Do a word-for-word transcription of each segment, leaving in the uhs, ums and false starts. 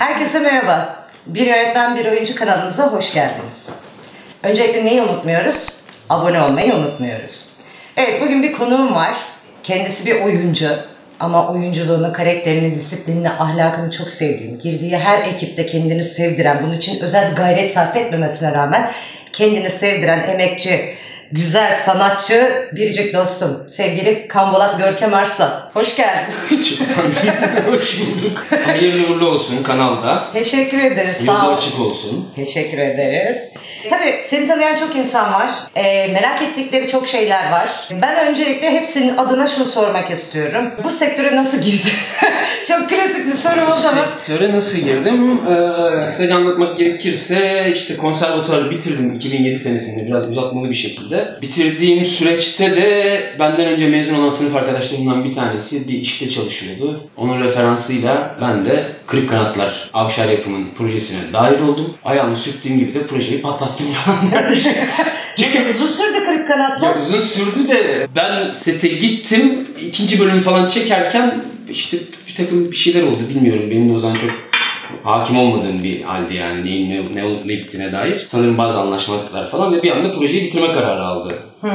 Herkese merhaba. Bir Yönetmen Bir Oyuncu kanalımıza hoş geldiniz. Öncelikle neyi unutmuyoruz? Abone olmayı unutmuyoruz. Evet, bugün bir konuğum var. Kendisi bir oyuncu. Ama oyunculuğunu, karakterini, disiplinini, ahlakını çok sevdiğim, girdiği her ekipte kendini sevdiren, bunun için özel bir gayret sarf etmemesine rağmen kendini sevdiren, emekçi, güzel sanatçı, biricik dostum, sevgili Kambolat Görkem Arslan. Hoş geldin. Çok utandım. Hoş bulduk. Hayırlı uğurlu olsun kanalda. Teşekkür ederiz. Yolu Sağ ol. açık olsun. Teşekkür ederiz. Tabii seni tanıyan çok insan var. E, merak ettikleri çok şeyler var. Ben öncelikle hepsinin adına şunu sormak istiyorum. Bu sektöre nasıl girdin? Çok klasik bir soru oldu ama. Sektöre nasıl girdim? Ee, kısaca anlatmak gerekirse işte konservatuarı bitirdim iki bin yedi senesinde biraz uzatmalı bir şekilde. Bitirdiğim süreçte de benden önce mezun olan sınıf arkadaşlarımdan bir tanesi bir işte çalışıyordu. Onun referansıyla ben de Kırık Kanatlar Avşar Yapım'ın projesine dahil oldum. Ayağımı sürttüğüm gibi de projeyi patlattım falan. Çünkü uzun sürdü Kırık Kanatlar. Ya uzun sürdü de ben sete gittim. İkinci bölüm falan çekerken işte bir takım bir şeyler oldu bilmiyorum. Benim de o zaman çok hakim olmadığım bir halde yani neyin ne, ne olup ne bittiğine dair. Sanırım bazı anlaşmazlıklar falan ve bir anda projeyi bitirme kararı aldı. Hmm.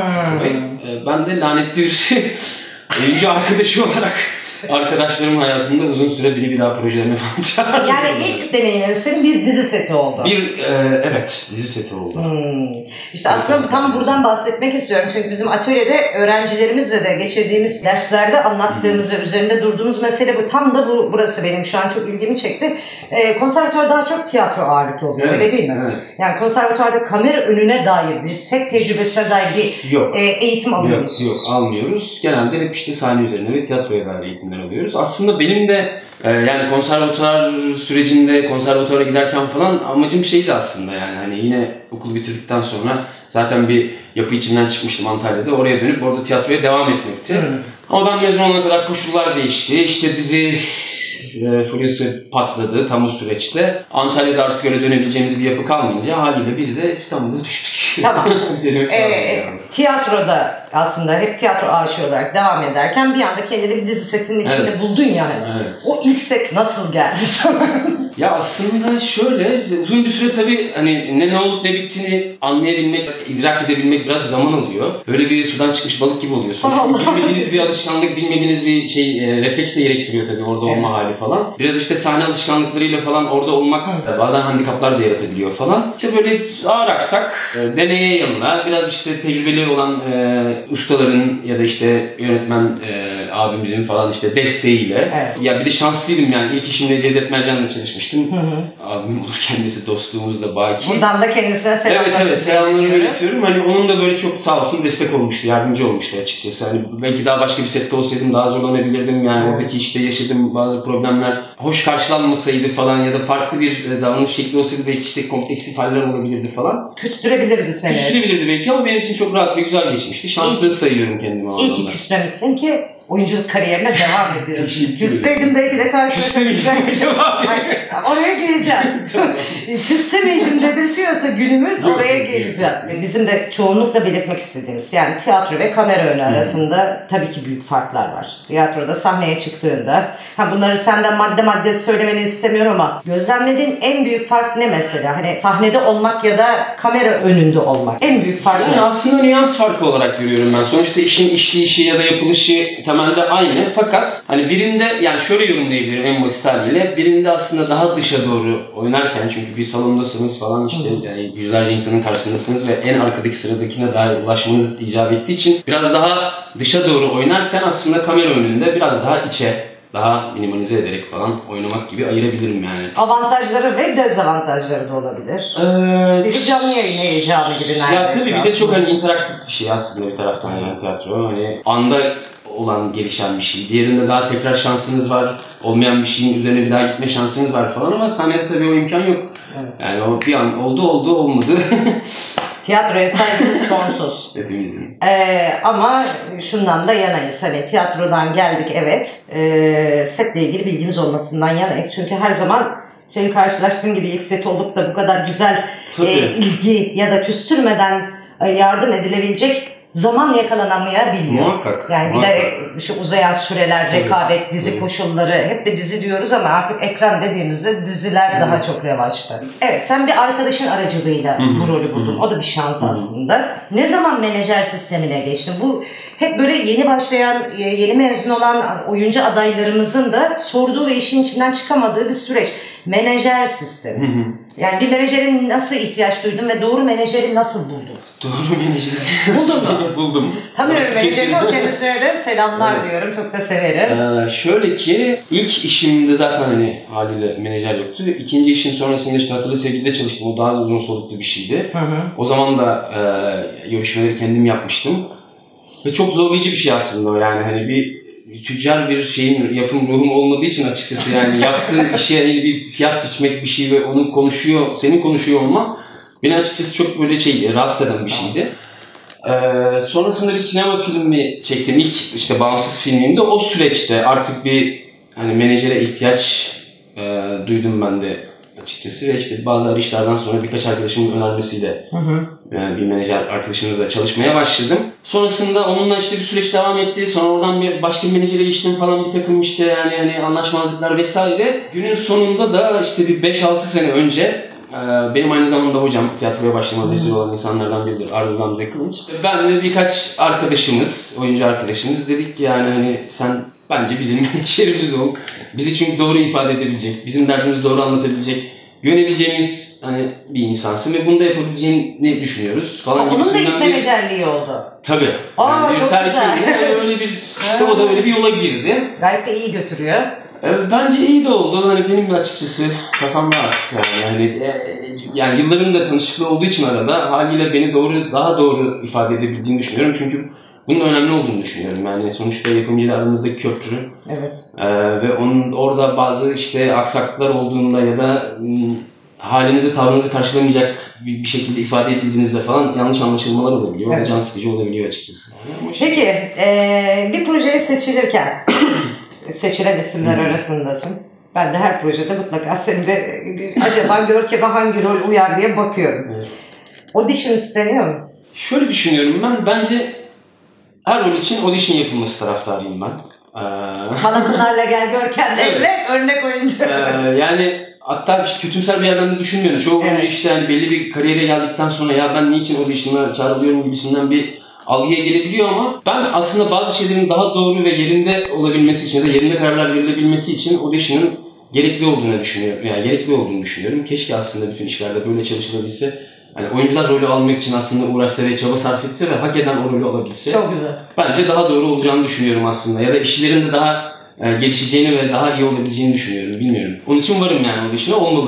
Ben de lanetli bir oyuncu arkadaşı olarak arkadaşlarımın hayatında uzun süre biri bir daha projelerine falan çağırdım. Yani ilk deneyimin senin bir dizi seti oldu. Bir, e, evet dizi seti oldu. Hmm. İşte aslında tam buradan bahsetmek istiyorum. Çünkü bizim atölyede öğrencilerimizle de geçirdiğimiz derslerde anlattığımız ve üzerinde durduğumuz mesele bu. Tam da bu burası benim şu an çok ilgimi çekti. E, konservatuvar daha çok tiyatro ağırlıklı oluyor, evet, öyle değil mi? Evet. Yani konservatuvarda kamera önüne dair bir set tecrübesine dair bir yok. E, eğitim alıyor musunuz? Yok, yok almıyoruz. Genelde hep işte sahne üzerine ve tiyatroya dair eğitim alıyoruz. Aslında benim de e, yani konservatuvar sürecinde konservatuvara giderken falan amacım şeydi aslında yani hani yine okulu bitirdikten sonra zaten bir yapı içinden çıkmıştım Antalya'da. Oraya dönüp orada tiyatroya devam etmekti. Hmm. Ama ben mezun olana kadar koşullar değişti. İşte dizi e, furyası patladı tam o süreçte. Antalya'da artık öyle dönebileceğimiz bir yapı kalmayınca haliyle biz de İstanbul'a düştük. Tamam. ee, tiyatroda aslında hep tiyatro aşığı olarak devam ederken bir anda kendini bir dizi setinin içinde evet. buldun yani. Evet. O ilk set nasıl geldi sana? Ya aslında şöyle uzun bir süre tabii hani ne ne olup ne bittiğini anlayabilmek, idrak edebilmek biraz zaman alıyor. Böyle bir sudan çıkmış balık gibi oluyorsun. Çünkü bilmediğiniz bir alışkanlık, bilmediğiniz bir şey e, refleks de gerektiriyor tabii orada evet. olma hali falan. Biraz işte sahne alışkanlıklarıyla falan orada olmak evet. bazen handikaplar da yaratabiliyor falan. İşte böyle ağır aksak, e, deneye yanına biraz işte tecrübeli olan e, ustaların ya da işte yönetmen e, abimizin falan işte desteğiyle. Evet. Ya bir de şanslıydım yani ilk işimde Cevdet Mercan'la çalışmıştım. Hı hı. Abim olur kendisi dostluğumuzla baki. Buradan da kendisine selamlar. Evet evet selamlarını iletiyorum. Hani onun da böyle çok sağ olsun destek olmuştu, yardımcı olmuştu açıkçası. Hani belki daha başka bir sette olsaydım daha zorlanabilirdim. Yani hı. oradaki işte yaşadığım bazı problemler hoş karşılanmasaydı falan ya da farklı bir davranış şekli olsaydı belki işte kompleksif haller olabilirdi falan. Küstürebilirdi seni. Küstürebilirdi belki ama benim için çok rahat ve güzel geçmişti. Şanslı İyi. sayıyorum kendimi o anlamda. İyi ki küsmemişsin ki oyunculuk kariyerine devam ediyorsun. Küsseydim belki de karşılaşacaktım. Oraya geleceğim. Küsse miydim dedirtiyorsa günümüz yok, oraya geleceğim. Yok. Bizim de çoğunlukla belirtmek istediğimiz yani tiyatro ve kamera önü hmm. arasında tabii ki büyük farklar var. Tiyatroda sahneye çıktığında, ha bunları senden madde madde söylemeni istemiyorum ama gözlemlediğin en büyük fark ne mesela? Hani sahnede olmak ya da kamera önünde olmak. En büyük fark yani ne? Aslında nüans farkı olarak görüyorum ben. Sonuçta işin işleyişi ya da yapılışı temelde aynı fakat hani birinde yani şöyle yorumlayabilirim en basit haliyle birinde aslında daha dışa doğru oynarken çünkü bir salondasınız falan işte hmm. yani yüzlerce insanın karşısındasınız ve en arkadaki sıradakine dahi ulaşmanız icap ettiği için biraz daha dışa doğru oynarken aslında kamera önünde biraz daha içe daha minimalize ederek falan oynamak gibi ayırabilirim yani. Avantajları ve dezavantajları da olabilir. Ee, bir canlı yayın heyecanı gibi neredeyse. Ya tabii bir de çok hani interaktif bir şey aslında bir taraftan yani tiyatro. Hani anda olan gelişen bir şey. Diğerinde daha tekrar şansınız var. Olmayan bir şeyin üzerine bir daha gitme şansınız var falan ama sahnede tabii o imkan yok. Evet. Yani o bir an oldu oldu olmadı. Tiyatroya saygımız sonsuz. Hepimizin. Ee, ama şundan da yanayız. Hani tiyatrodan geldik evet. Ee, setle ilgili bilgimiz olmasından yanayız. Çünkü her zaman senin karşılaştığın gibi ilk set olup da bu kadar güzel e, ilgi ya da küstürmeden e, yardım edilebilecek zaman yakalaнаmayabiliyor. Muhakkak. Yani muhakkak. giderek şu uzayan süreler, Tabii. rekabet, dizi Tabii. koşulları, hep de dizi diyoruz ama artık ekran dediğimizde diziler Evet. daha çok revaçta. Evet, sen bir arkadaşın aracılığıyla Hı-hı. bu rolü buldun. Hı-hı. O da bir şans Hı-hı. aslında. Ne zaman menajer sistemine geçtin? Bu hep böyle yeni başlayan, yeni mezun olan oyuncu adaylarımızın da sorduğu ve işin içinden çıkamadığı bir süreç. Menajer sistemi. Hı hı. Yani bir menajerin nasıl ihtiyaç duydun ve doğru menajeri nasıl buldun? Doğru menajeri. Buldun mu? Buldum. Tanıyorum Orası menajerini, kesin. o kendisine de selamlar Evet. diyorum. Çok da severim. Ee, şöyle ki ilk işimde zaten hani haliyle menajer yoktu. İkinci işim sonrasında işte Hatırlı Sevgili'de çalıştım. O daha uzun soluklu bir şeydi. Hı hı. O zaman da e, görüşmeleri kendim yapmıştım. Ve çok zorlayıcı bir şey aslında o yani hani bir tüccar bir şeyin yapım ruhum olmadığı için açıkçası yani yaptığın işe yani bir fiyat biçmek bir şey ve onun konuşuyor, senin konuşuyor olman beni açıkçası çok böyle şey rahatsız eden bir şeydi. Ee, sonrasında bir sinema filmi çektim. İlk işte bağımsız filmimde o süreçte artık bir hani menajere ihtiyaç e, duydum ben de açıkçası ve işte bazı arayışlardan sonra birkaç arkadaşımın önermesiyle Hı hı. yani bir menajer arkadaşımızla çalışmaya başladım. Sonrasında onunla işte bir süreç devam etti. Sonra oradan bir başka bir menajere geçtim falan bir takım işte yani hani anlaşmazlıklar vesaire. Günün sonunda da işte bir beş altı sene önce benim aynı zamanda hocam tiyatroya başlamada vesile olan insanlardan biridir Arda Gamze Kılınç. Ben ve birkaç arkadaşımız, oyuncu arkadaşımız dedik ki yani hani sen bence bizim menajerimiz ol. Bizi çünkü doğru ifade edebilecek, bizim derdimizi doğru anlatabilecek, güvenebileceğimiz hani bir insansın ve bunu da yapabileceğini düşünüyoruz falan. Onun da ilk gibisinden bir- menajerliği oldu. Tabii. Aa, Yani çok yeter ki güzel. yani öyle bir işte o da öyle bir yola girdi. Gayet de iyi götürüyor. E, Bence iyi de oldu. Hani benim de açıkçası kafam rahat. Yani, yani, e, yani yılların da tanışıklığı olduğu için arada haliyle beni doğru daha doğru ifade edebildiğini düşünüyorum. Çünkü bunun önemli olduğunu düşünüyorum. Yani sonuçta yapımcıyla aramızdaki köprü Evet. e, ve onun orada bazı işte aksaklıklar olduğunda ya da m, halinizi tavrınızı karşılamayacak bir, bir şekilde ifade edildiğinizde falan yanlış anlaşılmalar olabiliyor. Evet. Ve can sıkıcı olabiliyor açıkçası. Ama Peki, e, bir projeye seçilirken seçilen isimler Hmm. arasındasın. Ben de her projede mutlaka senin de acaba Görkem'e hangi rol uyar diye bakıyorum. Evet. Audition isteniyor mu? Şöyle düşünüyorum ben. Bence her rol için audition yapılması taraftarıyım ben. Ee, Bana bunlarla gel Görkem'le Evet. evet. örnek oyuncu. Ee, yani hatta bir kötümser bir yerden de düşünmüyorum. Çoğu oyuncu Evet. işte yani belli bir kariyere geldikten sonra ya ben niçin audition'a çağrılıyorum gibisinden bir algıya gelebiliyor ama ben aslında bazı şeylerin daha doğru ve yerinde olabilmesi için ya da yerinde kararlar verilebilmesi için audition'ın gerekli olduğunu düşünüyorum. Yani gerekli olduğunu düşünüyorum. Keşke aslında bütün işlerde böyle çalışılabilse. Yani oyuncular rolü almak için aslında uğraşsa ve çaba sarf etse ve hak eden o rolü alabilse. Çok güzel. Bence daha doğru olacağını düşünüyorum aslında. Ya da işlerin de daha e, gelişeceğini ve daha iyi olabileceğini düşünüyorum. Bilmiyorum. Onun için varım yani audition'a olmalı.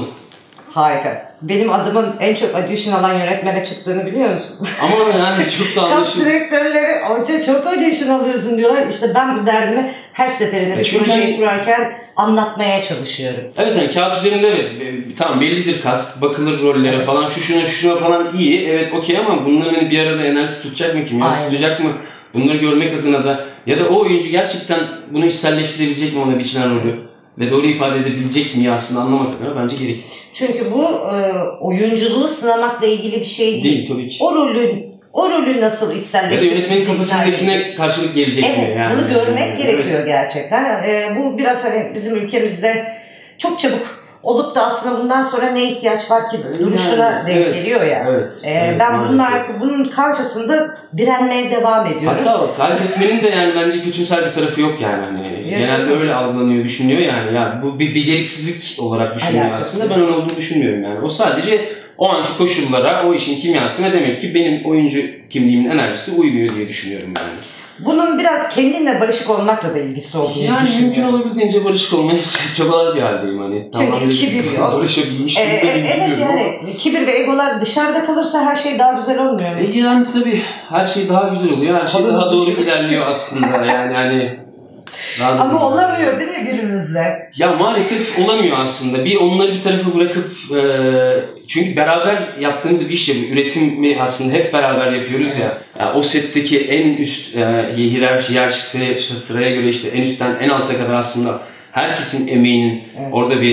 Harika. Benim adımın en çok audition alan yönetmene çıktığını biliyor musun? Ama yani çok da Kas anlaşılıyor. direktörleri hoca çok audition alıyorsun diyorlar. İşte ben bu derdimi her seferinde E bir çünkü projeyi hani- kurarken anlatmaya çalışıyorum. Evet hani kağıt üzerinde evet e, tamam bellidir kast, bakılır rollere Evet. falan şu şuna şu şuna falan iyi evet okey ama bunların hani bir arada enerjisi tutacak mı kim? Aynen. Tutacak mı? Bunları görmek adına da ya da o oyuncu gerçekten bunu içselleştirebilecek mi ona biçilen rolü ve doğru ifade edebilecek mi aslında anlamak adına bence gerekli. Çünkü bu e, oyunculuğu sınamakla ilgili bir şey değil. Değil tabii ki. O rolün o rolü nasıl Ya da içselleştirebileceğini yönetmenin kafasındakine karşılık gelecek mi Evet, yani? bunu görmek Yani, gerekiyor evet. gerçekten. E, bu biraz hani bizim ülkemizde çok çabuk olup da aslında bundan sonra ne ihtiyaç var ki duruşuna Yani, denk evet, geliyor ya. Evet, E, evet, ben maalesef. bunlar bunun karşısında direnmeye devam ediyorum. Hatta bak kalp etmenin de yani bence kötümser bir tarafı yok yani. Hani Yaşasın. genelde öyle algılanıyor, düşünülüyor yani. Yani bu bir beceriksizlik olarak düşünüyor Alakası. aslında. Ben onun olduğunu düşünmüyorum yani. O sadece o anki koşullara, o işin kimyasına demek ki benim oyuncu kimliğimin enerjisi uymuyor diye düşünüyorum yani. Bunun biraz kendinle barışık olmakla da ilgisi olduğunu Yani mümkün düşünüyorum. olabildiğince barışık olmaya çabalar bir haldeyim hani. Çünkü Tamamıyla kibir yok. Barışabilmiş Ee, gibi de evet bilmiyorum ama. yani kibir ve egolar dışarıda kalırsa her şey daha güzel olmuyor mu? E yani tabii her şey daha güzel oluyor. Her şey Tabii, daha doğru dışı- ilerliyor aslında yani hani. daha doğru Ama olamıyor ilerliyor. değil mi günümüzde? Ya maalesef olamıyor aslında. Bir onları bir tarafa bırakıp e, çünkü beraber yaptığımız bir iş ya bu üretimi aslında hep beraber yapıyoruz ya. Ya o setteki en üst e, hiyerarşi, hiyerarşik sıraya göre işte en üstten en alta kadar aslında herkesin emeğinin Evet. orada bir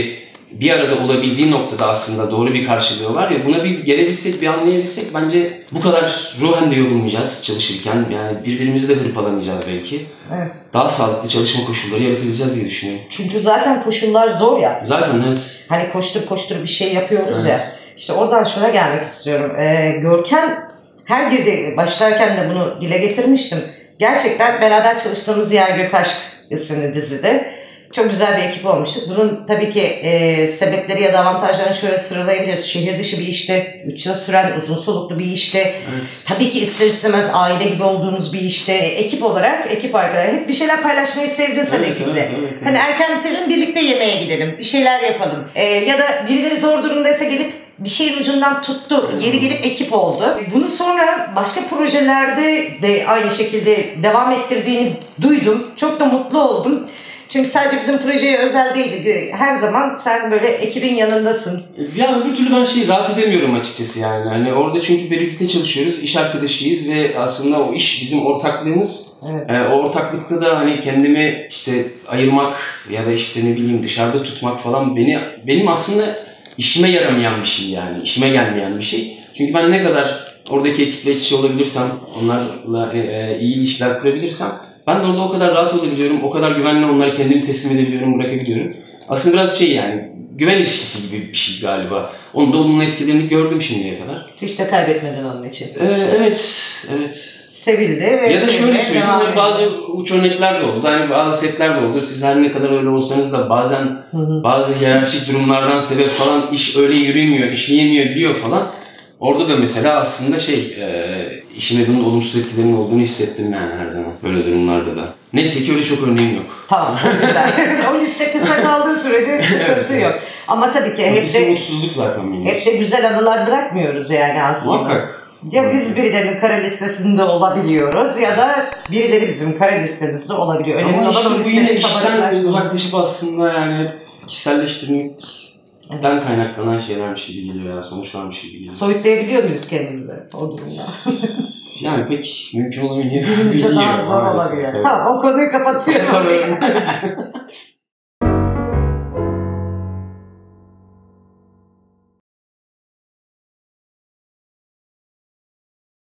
bir arada olabildiği noktada aslında doğru bir karşılığı var ya, buna bir gelebilsek, bir anlayabilsek bence bu kadar ruhen de yorulmayacağız çalışırken. Yani birbirimizi de hırpalamayacağız belki. Evet. Daha sağlıklı çalışma koşulları yaratabileceğiz diye düşünüyorum. Çünkü zaten koşullar zor ya. Zaten evet. Hani koştur koştur bir şey yapıyoruz evet. ya. İşte oradan şuna gelmek istiyorum. Ee, Görkem her girdiği başlarken de bunu dile getirmiştim. Gerçekten beraber çalıştığımız Yer Gök Aşk isimli dizide çok güzel bir ekip olmuştuk. Bunun tabii ki e, sebepleri ya da avantajlarını şöyle sıralayabiliriz. Şehir dışı bir işte, üç yıl süren uzun soluklu bir işte. Evet. Tabii ki ister istemez aile gibi olduğunuz bir işte. E, ekip olarak, ekip arkadaşlar hep bir şeyler paylaşmayı sevdin sen evet, ekiple. Evet, evet, evet. Hani erken bitirelim, birlikte yemeğe gidelim, bir şeyler yapalım. E, ya da birileri zor durumdaysa gelip bir şeyin ucundan tuttu, yeri gelip ekip oldu. Bunu sonra başka projelerde de aynı şekilde devam ettirdiğini duydum. Çok da mutlu oldum. Çünkü sadece bizim projeye özel değildi. Her zaman sen böyle ekibin yanındasın. Ya bir türlü ben şey rahat edemiyorum açıkçası yani. Hani orada çünkü birlikte çalışıyoruz, iş arkadaşıyız ve aslında o iş bizim ortaklığımız. Evet. Ee, o ortaklıkta da hani kendimi işte ayırmak ya da işte ne bileyim dışarıda tutmak falan beni benim aslında işime yaramayan bir şey yani. İşime gelmeyen bir şey. Çünkü ben ne kadar oradaki ekiple iç içe olabilirsem, onlarla e, iyi ilişkiler kurabilirsem ben de orada o kadar rahat olabiliyorum, o kadar güvenle onları kendimi teslim edebiliyorum, bırakabiliyorum. Aslında biraz şey yani, güven ilişkisi gibi bir şey galiba. Onun da olumlu etkilerini gördüm şimdiye kadar. Hiç de kaybetmedin onun için. Ee, evet, evet. Sevildi ve ya da şöyle söyleyeyim, hani bazı uç örnekler de oldu, hani bazı setler de oldu. Siz her ne kadar öyle olsanız da bazen hı hı. bazı hiyerarşik durumlardan sebep falan iş öyle yürümüyor, işleyemiyor, biliyor falan. Orada da mesela aslında şey, e, işime bunun olumsuz etkilerinin olduğunu hissettim yani her zaman. Böyle durumlarda da. Neyse ki öyle çok örneğim yok. Tamam, o güzel. O liste kısa kaldığı sürece sıkıntı yok. Ama tabii ki hep de, mutsuzluk zaten benim. Hep de güzel anılar bırakmıyoruz yani aslında. Muhakkak. Ya biz birilerinin kara listesinde olabiliyoruz ya da birileri bizim kara listemizde olabiliyor. Önemli ama olan işte o listenin işten uzaklaşıp aslında yani kişiselleştirmek evet. den kaynaklanan şeylermiş gibi geliyor ya, sonuçlarmış gibi geliyor. Soyutlayabiliyor muyuz kendimize o durumda? Yani pek mümkün olamayabiliyor. Birimize daha zor olabilir. Evet. Tamam, o konuyu kapatıyorum.